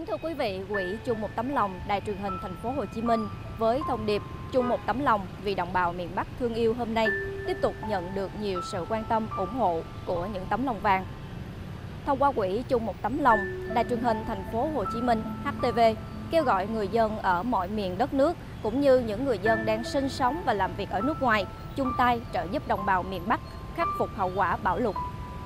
thưa quý vị, Quỹ chung một tấm lòng Đài truyền hình Thành phố Hồ Chí Minh với thông điệp chung một tấm lòng vì đồng bào miền Bắc thương yêu hôm nay tiếp tục nhận được nhiều sự quan tâm, ủng hộ của những tấm lòng vàng. Thông qua Quỹ chung một tấm lòng, Đài truyền hình Thành phố Hồ Chí Minh HTV kêu gọi người dân ở mọi miền đất nước cũng như những người dân đang sinh sống và làm việc ở nước ngoài chung tay trợ giúp đồng bào miền Bắc khắc phục hậu quả bão lụt.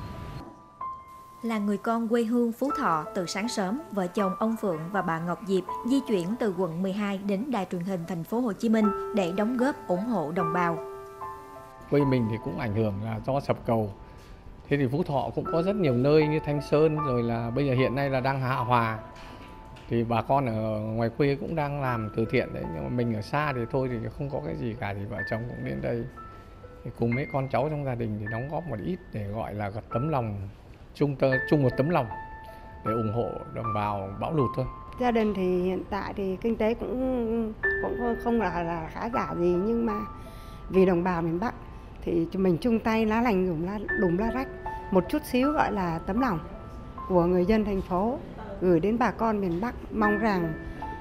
Là người con quê hương Phú Thọ, từ sáng sớm, vợ chồng ông Phượng và bà Ngọc Diệp di chuyển từ quận 12 đến Đài truyền hình Thành phố Hồ Chí Minh để đóng góp ủng hộ đồng bào. Quê mình thì cũng ảnh hưởng là do sập cầu. Thế thì Phú Thọ cũng có rất nhiều nơi như Thanh Sơn, rồi là bây giờ hiện nay là đang Hạ Hòa. Thì bà con ở ngoài quê cũng đang làm từ thiện đấy, nhưng mà mình ở xa thì thôi thì không có cái gì cả, thì vợ chồng cũng đến đây thì cùng mấy con cháu trong gia đình thì đóng góp một ít để gọi là tấm lòng chung một tấm lòng để ủng hộ đồng bào bão lụt thôi. Gia đình thì hiện tại thì kinh tế cũng không là khá giả gì, nhưng mà vì đồng bào miền Bắc thì mình chung tay lá lành đùm lá rách, một chút xíu gọi là tấm lòng của người dân thành phố gửi đến bà con miền Bắc, mong rằng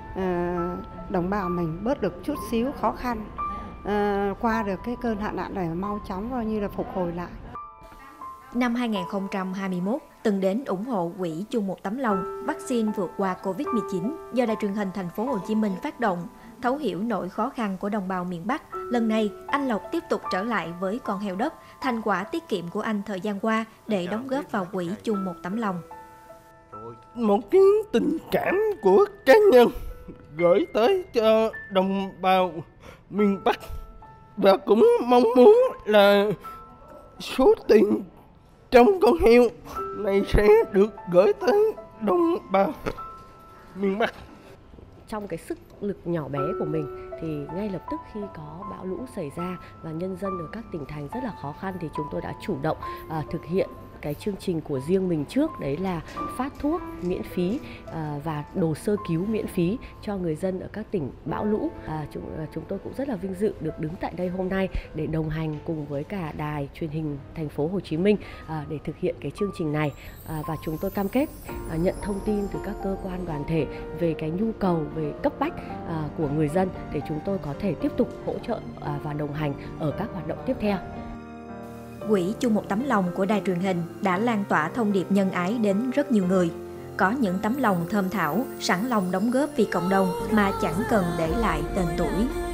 đồng bào mình bớt được chút xíu khó khăn, qua được cái cơn hạn mặn này mau chóng coi như là phục hồi lại. Năm 2021, từng đến ủng hộ Quỹ chung một tấm lòng vaccine vượt qua Covid-19 do Đài truyền hình Thành phố Hồ Chí Minh phát động, thấu hiểu nỗi khó khăn của đồng bào miền Bắc. Lần này, anh Lộc tiếp tục trở lại với con heo đất, thành quả tiết kiệm của anh thời gian qua để đóng góp vào Quỹ chung một tấm lòng. Một cái tình cảm của cá nhân gửi tới cho đồng bào miền Bắc, và cũng mong muốn là số tiền trong con heo này sẽ được gửi tới đồng bào miền Bắc. Trong cái sức lực nhỏ bé của mình thì ngay lập tức khi có bão lũ xảy ra và nhân dân ở các tỉnh thành rất là khó khăn thì chúng tôi đã chủ động thực hiện cái chương trình của riêng mình trước, đấy là phát thuốc miễn phí và đồ sơ cứu miễn phí cho người dân ở các tỉnh bão lũ. Chúng tôi cũng rất là vinh dự được đứng tại đây hôm nay để đồng hành cùng với cả Đài truyền hình Thành phố Hồ Chí Minh để thực hiện cái chương trình này, và chúng tôi cam kết nhận thông tin từ các cơ quan đoàn thể về cái nhu cầu về cấp bách của người dân để chúng tôi có thể tiếp tục hỗ trợ và đồng hành ở các hoạt động tiếp theo. Quỹ chung một tấm lòng của Đài truyền hình đã lan tỏa thông điệp nhân ái đến rất nhiều người. Có những tấm lòng thơm thảo, sẵn lòng đóng góp vì cộng đồng mà chẳng cần để lại tên tuổi.